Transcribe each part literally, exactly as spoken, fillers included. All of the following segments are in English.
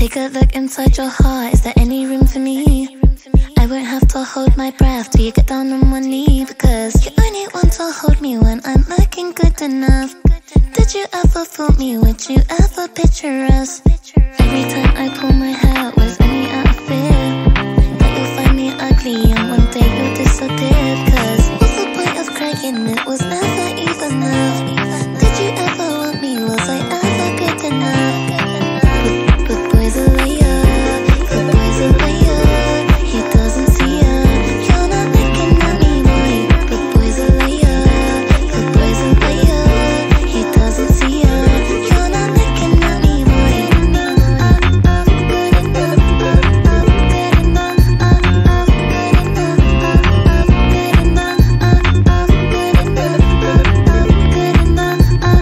Take a look inside your heart, is there any room for me? I won't have to hold my breath till you get down on one knee, because you only want to hold me when I'm looking good enough. Did you ever fool me? Would you ever picture us? Every time I pull my hair out, was only out of fear that you'll find me ugly and one day you'll disappear. Cause what's the point of crying? It was never even enough. Did you ever want me? Was I ever good enough? But, but boys are liar, but boys are liar. He doesn't see ya. You're not looking at me, boy. But boys are liar, but boys are liar. He doesn't see ya. You're not looking at me, boy. I'm good enough. I'm good enough. I'm good enough. I'm good enough. I'm good enough. I'm good enough.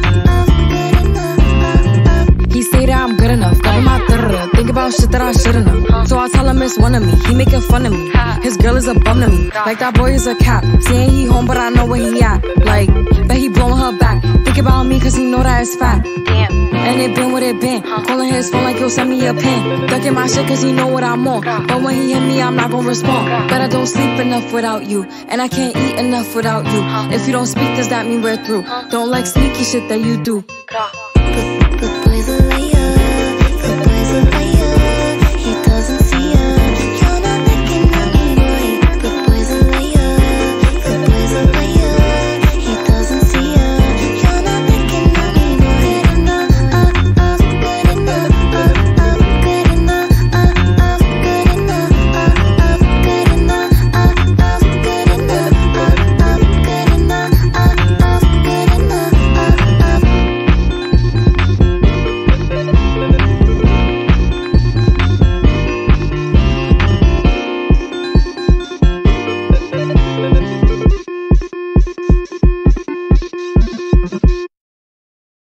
I'm good enough. He say that I'm good enough, got him out there. Think about shit that I shouldn't know. So I tell him it's one of me. He making fun of me. His girl is a bum to me. Like that boy is a cap. Saying he home, but I know where he at. Like, bet he blowing her back. Think about me, cause he know that it's fat. And it been what it been. Calling his phone like, yo, send me a pin. Ducking my shit cause he know what I'm on. But when he hit me, I'm not gonna respond. But I don't sleep enough without you. And I can't eat enough without you. If you don't speak, does that mean we're through? Don't like sneaky shit that you do.